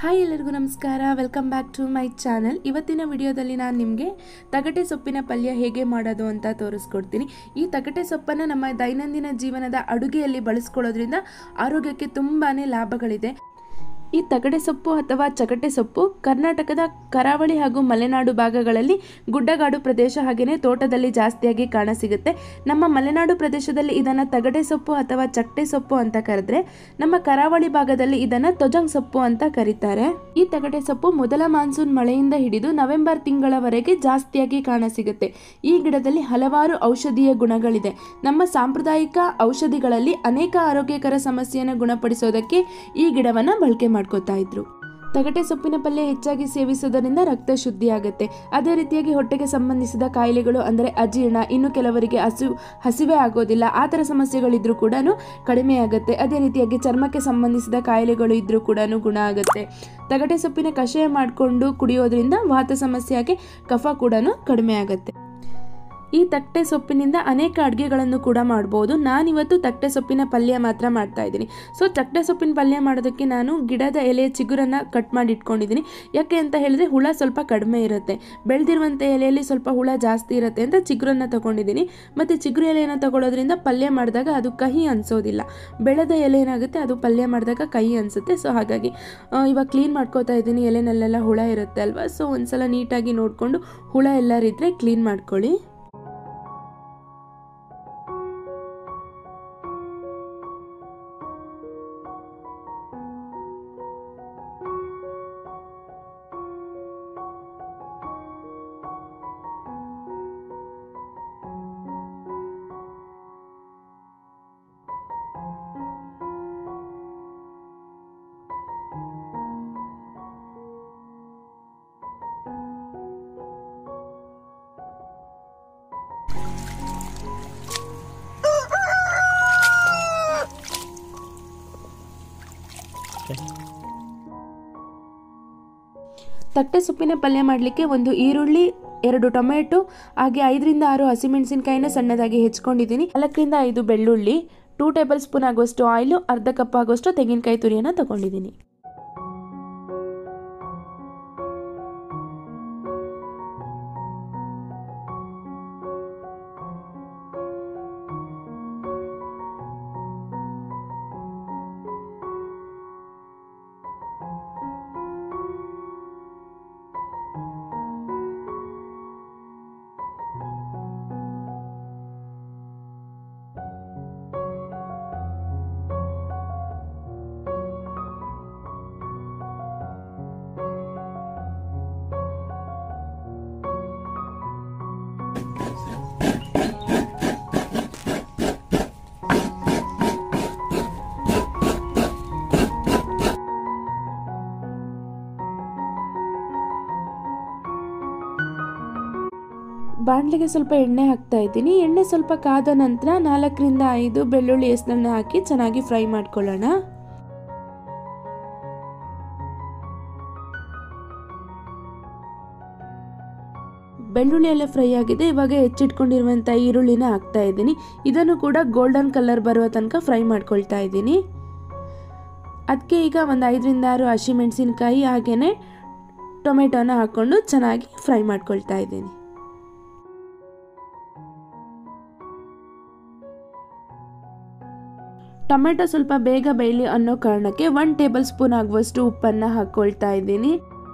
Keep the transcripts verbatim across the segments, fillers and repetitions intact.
Hi ಎಲ್ಲರಿಗೂ ನಮಸ್ಕಾರ, welcome back to my channel. ಇವತ್ತಿನ ವಿಡಿಯೋದಲ್ಲಿ ನಾನು ನಿಮಗೆ ತಗಟೆ ಸೊಪ್ಪಿನ ಪಲ್ಯ ಹೇಗೆ ಮಾಡೋದು ಅಂತ ತೋರಿಸ್ಕೊಡ್ತೀನಿ. ಈ ತಗಟೆ ಸೊಪ್ಪನ್ನು ನಮ್ಮ ದೈನಂದಿನ ಜೀವನದ ಅಡುಗೆಯಲ್ಲಿ ಬಳಸ್ಕೊಳ್ಳೋದ್ರಿಂದ ಆರೋಗ್ಯಕ್ಕೆ ತುಂಬಾ ಲಾಭಗಳಿದೆ. ಈ ತಗಟೆ ಸೊಪ್ಪು ಅಥವಾ ಚಗಟೆ ಸೊಪ್ಪು ಕರ್ನಾಟಕದ ಕರಾವಳಿ ಹಾಗೂ ಮಲೆನಾಡು ಭಾಗಗಳಲ್ಲಿ ಗುಡ್ಡಗಾಡು ಪ್ರದೇಶ ಹಾಗೆಯೇ ತೋಟದಲ್ಲಿ ಜಾಸ್ತಿಯಾಗಿ ಕಾಣಸಿಗುತ್ತೆ. ನಮ್ಮ ಮಲೆನಾಡು ಪ್ರದೇಶದಲ್ಲಿ ಇದನ್ನು ತಗಟೆ ಸೊಪ್ಪು ಅಥವಾ ಚಗಟೆ ಸೊಪ್ಪು ಅಂತ ಕರೆದ್ರೆ, ನಮ್ಮ ಕರಾವಳಿ ಭಾಗದಲ್ಲಿ ಇದನ್ನು ತೊಜಂಗ್ ಸೊಪ್ಪು ಅಂತ ಕರೀತಾರೆ. ಈ ತಗಟೆ ಸೊಪ್ಪು ಮೊದಲ ಮಾನ್ಸೂನ್ ಮಳೆಯಿಂದ ಹಿಡಿದು ನವೆಂಬರ್ ತಿಂಗಳವರೆಗೆ ಜಾಸ್ತಿಯಾಗಿ ಕಾಣಸಿಗುತ್ತೆ. ಈ ಗಿಡದಲ್ಲಿ ಹಲವಾರು ಔಷಧೀಯ ಗುಣಗಳಿದೆ. ನಮ್ಮ ಸಾಂಪ್ರದಾಯಿಕ ಔಷಧಿಗಳಲ್ಲಿ ಅನೇಕ ಆರೋಗ್ಯಕರ ಸಮಸ್ಯೆಯನ್ನು ಗುಣಪಡಿಸೋದಕ್ಕೆ ಈ ಗಿಡವನ್ನು ಬಳಕೆ ಮಾಡ್ಕೋತಾ ಇದ್ರು. ತಗಟೆ ಸೊಪ್ಪಿನ ಪಲ್ಯ ಹೆಚ್ಚಾಗಿ ಸೇವಿಸುವುದರಿಂದ ರಕ್ತ ಶುದ್ಧಿ ಆಗುತ್ತೆ. ಅದೇ ರೀತಿಯಾಗಿ ಹೊಟ್ಟೆಗೆ ಸಂಬಂಧಿಸಿದ ಕಾಯಿಲೆಗಳು ಅಂದರೆ ಅಜೀರ್ಣ, ಇನ್ನು ಕೆಲವರಿಗೆ ಹಸು ಹಸಿವೆ ಆಗೋದಿಲ್ಲ, ಆ ಥರ ಸಮಸ್ಯೆಗಳಿದ್ರೂ ಕೂಡ ಕಡಿಮೆ ಆಗುತ್ತೆ. ಅದೇ ರೀತಿಯಾಗಿ ಚರ್ಮಕ್ಕೆ ಸಂಬಂಧಿಸಿದ ಕಾಯಿಲೆಗಳು ಇದ್ರೂ ಕೂಡ ಗುಣ ಆಗುತ್ತೆ. ತಗಟೆ ಸೊಪ್ಪಿನ ಕಷಾಯ ಮಾಡಿಕೊಂಡು ಕುಡಿಯೋದ್ರಿಂದ ವಾತ ಸಮಸ್ಯೆಯಾಗಿ ಕಫ ಕೂಡ ಕಡಿಮೆ ಆಗುತ್ತೆ. ಈ ತಗಟೆ ಸೊಪ್ಪಿನಿಂದ ಅನೇಕ ಅಡುಗೆಗಳನ್ನು ಕೂಡ ಮಾಡ್ಬೋದು. ನಾನಿವತ್ತು ತಗಟೆ ಸೊಪ್ಪಿನ ಪಲ್ಯ ಮಾತ್ರ ಮಾಡ್ತಾ ಇದ್ದೀನಿ. ಸೊ ತಗಟೆ ಸೊಪ್ಪಿನ ಪಲ್ಯ ಮಾಡೋದಕ್ಕೆ ನಾನು ಗಿಡದ ಎಲೆ ಚಿಗುರನ್ನು ಕಟ್ ಮಾಡಿ ಇಟ್ಕೊಂಡಿದ್ದೀನಿ. ಯಾಕೆ ಅಂತ ಹೇಳಿದ್ರೆ ಹುಳ ಸ್ವಲ್ಪ ಕಡಿಮೆ ಇರುತ್ತೆ. ಬೆಳೆದಿರುವಂಥ ಎಲೆಯಲ್ಲಿ ಸ್ವಲ್ಪ ಹುಳ ಜಾಸ್ತಿ ಇರುತ್ತೆ ಅಂತ ಚಿಗುರನ್ನು ತೊಗೊಂಡಿದ್ದೀನಿ. ಮತ್ತು ಚಿಗುರು ಎಲೆಯನ್ನು ತಗೊಳ್ಳೋದ್ರಿಂದ ಪಲ್ಯ ಮಾಡಿದಾಗ ಅದು ಕಹಿ ಅನಿಸೋದಿಲ್ಲ. ಬೆಳೆದ ಎಲೆ ಏನಾಗುತ್ತೆ, ಅದು ಪಲ್ಯ ಮಾಡಿದಾಗ ಕಹಿ ಅನಿಸುತ್ತೆ. ಸೊ ಹಾಗಾಗಿ ಇವಾಗ ಕ್ಲೀನ್ ಮಾಡ್ಕೋತಾ ಇದ್ದೀನಿ. ಎಲೆನಲ್ಲೆಲ್ಲ ಹುಳ ಇರುತ್ತೆ ಅಲ್ವಾ. ಸೊ ಒಂದ್ಸಲ ನೀಟಾಗಿ ನೋಡಿಕೊಂಡು ಹುಳ ಎಲ್ಲರಿದ್ದರೆ ಕ್ಲೀನ್ ಮಾಡ್ಕೊಳ್ಳಿ. ತಗಟೆ ಸೊಪ್ಪಿನ ಪಲ್ಯ ಮಾಡಲಿಕ್ಕೆ ಒಂದು ಈರುಳ್ಳಿ, ಎರಡು ಟೊಮೆಟೊ, ಹಾಗೆ ಐದರಿಂದ ಆರು ಹಸಿಮೆಣಸಿನಕಾಯಿನ ಸಣ್ಣದಾಗಿ ಹೆಚ್ಕೊಂಡಿದ್ದೀನಿ. ನಾಲ್ಕರಿಂದ ಐದು ಬೆಳ್ಳುಳ್ಳಿ, ಟೂ ಟೇಬಲ್ ಸ್ಪೂನ್ ಆಗುವಷ್ಟು ಆಯಿಲು, ಅರ್ಧ ಕಪ್ ಆಗುವಷ್ಟು ತೆಂಗಿನಕಾಯಿ ತುರಿಯನ್ನು ತಗೊಂಡಿದ್ದೀನಿ. ಬಾಣಲೆಗೆ ಸ್ವಲ್ಪ ಎಣ್ಣೆ ಹಾಕ್ತಾ ಇದ್ದೀನಿ. ಎಣ್ಣೆ ಸ್ವಲ್ಪ ಕಾದ ನಂತರ ನಾಲ್ಕರಿಂದ ಐದು ಬೆಳ್ಳುಳ್ಳಿ ಎಸಳನ್ನ ಹಾಕಿ ಚೆನ್ನಾಗಿ ಫ್ರೈ ಮಾಡ್ಕೊಳ್ಳೋಣ. ಬೆಳ್ಳುಳ್ಳಿ ಎಲ್ಲ ಫ್ರೈ ಆಗಿದೆ. ಇವಾಗ ಹೆಚ್ಚಿಟ್ಕೊಂಡಿರುವಂಥ ಈರುಳ್ಳಿನ ಹಾಕ್ತಾ ಇದ್ದೀನಿ. ಇದನ್ನು ಕೂಡ ಗೋಲ್ಡನ್ ಕಲರ್ ಬರುವ ತನಕ ಫ್ರೈ ಮಾಡ್ಕೊಳ್ತಾ ಇದ್ದೀನಿ. ಅದಕ್ಕೆ ಈಗ ಒಂದು ಐದರಿಂದ ಆರು ಹಸಿಮೆಣಸಿನಕಾಯಿ ಹಾಗೆಯೇ ಟೊಮೆಟೊನ ಹಾಕ್ಕೊಂಡು ಚೆನ್ನಾಗಿ ಫ್ರೈ ಮಾಡ್ಕೊಳ್ತಾ ಇದ್ದೀನಿ. ಟೊಮೆಟೊ ಸ್ವಲ್ಪ ಬೇಗ ಬೇಯಲಿ ಅನ್ನೋ ಕಾರಣಕ್ಕೆ ಒನ್ ಟೇಬಲ್ ಸ್ಪೂನ್ ಆಗುವಷ್ಟು ಉಪ್ಪನ್ನು ಹಾಕ್ಕೊಳ್ತಾ ಇದ್ದೀನಿ.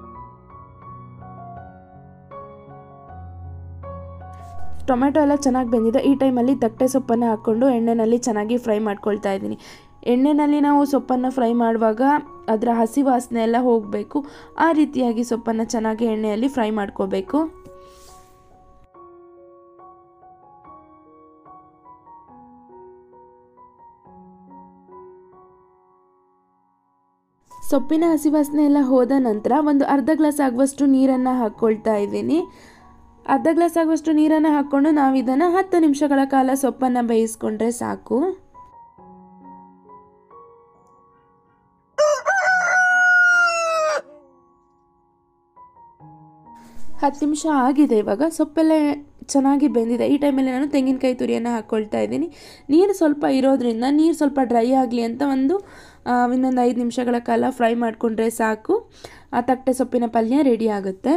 ಟೊಮೆಟೊ ಎಲ್ಲ ಚೆನ್ನಾಗಿ ಬೆಂದಿದೆ. ಈ ಟೈಮಲ್ಲಿ ತಗಟೆ ಸೊಪ್ಪನ್ನು ಹಾಕ್ಕೊಂಡು ಎಣ್ಣೆಯಲ್ಲಿ ಚೆನ್ನಾಗಿ ಫ್ರೈ ಮಾಡ್ಕೊಳ್ತಾ ಇದ್ದೀನಿ. ಎಣ್ಣೆಯಲ್ಲಿ ನಾವು ಸೊಪ್ಪನ್ನು ಫ್ರೈ ಮಾಡುವಾಗ ಅದರ ಹಸಿ ವಾಸನೆ ಎಲ್ಲ ಹೋಗಬೇಕು. ಆ ರೀತಿಯಾಗಿ ಸೊಪ್ಪನ್ನು ಚೆನ್ನಾಗಿ ಎಣ್ಣೆಯಲ್ಲಿ ಫ್ರೈ ಮಾಡ್ಕೋಬೇಕು. ಸೊಪ್ಪಿನ ಹಸಿ ವಾಸನೆ ಎಲ್ಲ ಹೋದ ನಂತರ ಒಂದು ಅರ್ಧ ಗ್ಲಾಸ್ ಆಗುವಷ್ಟು ನೀರನ್ನು ಹಾಕ್ಕೊಳ್ತಾ ಇದ್ದೀನಿ. ಅರ್ಧ ಗ್ಲಾಸ್ ಆಗುವಷ್ಟು ನೀರನ್ನು ಹಾಕ್ಕೊಂಡು ನಾವು ಇದನ್ನು ಹತ್ತು ನಿಮಿಷಗಳ ಕಾಲ ಸೊಪ್ಪನ್ನು ಬೇಯಿಸ್ಕೊಂಡ್ರೆ ಸಾಕು. ಹತ್ತು ನಿಮಿಷ ಆಗಿದೆ. ಇವಾಗ ಸೊಪ್ಪೆಲ್ಲ ಚೆನ್ನಾಗಿ ಬೆಂದಿದೆ. ಈ ಟೈಮಲ್ಲಿ ನಾನು ತೆಂಗಿನಕಾಯಿ ತುರಿಯನ್ನು ಹಾಕ್ಕೊಳ್ತಾ ಇದ್ದೀನಿ. ನೀರು ಸ್ವಲ್ಪ ಇರೋದ್ರಿಂದ ನೀರು ಸ್ವಲ್ಪ ಡ್ರೈ ಆಗಲಿ ಅಂತ ಒಂದು ಇನ್ನೊಂದು ಐದು ನಿಮಿಷಗಳ ಕಾಲ ಫ್ರೈ ಮಾಡಿಕೊಂಡ್ರೆ ಸಾಕು. ಆ ತಗಟೆ ಸೊಪ್ಪಿನ ಪಲ್ಯ ರೆಡಿ ಆಗುತ್ತೆ.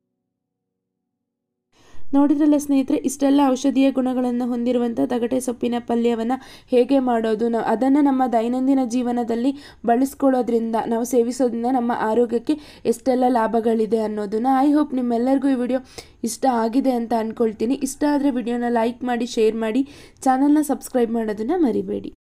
ನೋಡಿದ್ರಲ್ಲ ಸ್ನೇಹಿತರೆ, ಇಷ್ಟೆಲ್ಲ ಔಷಧೀಯ ಗುಣಗಳನ್ನು ಹೊಂದಿರುವಂಥ ತಗಟೆ ಸೊಪ್ಪಿನ ಪಲ್ಯವನ್ನು ಹೇಗೆ ಮಾಡೋದು, ನಾವು ಅದನ್ನು ನಮ್ಮ ದೈನಂದಿನ ಜೀವನದಲ್ಲಿ ಬಳಸ್ಕೊಳ್ಳೋದ್ರಿಂದ, ನಾವು ಸೇವಿಸೋದ್ರಿಂದ ನಮ್ಮ ಆರೋಗ್ಯಕ್ಕೆ ಎಷ್ಟೆಲ್ಲ ಲಾಭಗಳಿದೆ ಅನ್ನೋದನ್ನು. ಐ ಹೋಪ್ ನಿಮ್ಮೆಲ್ಲರಿಗೂ ಈ ವಿಡಿಯೋ ಇಷ್ಟ ಆಗಿದೆ ಅಂತ ಅಂದ್ಕೊಳ್ತೀನಿ. ಇಷ್ಟ ಆದರೆ ವಿಡಿಯೋನ ಲೈಕ್ ಮಾಡಿ, ಶೇರ್ ಮಾಡಿ, ಚಾನಲ್ನ ಸಬ್ಸ್ಕ್ರೈಬ್ ಮಾಡೋದನ್ನು ಮರಿಬೇಡಿ.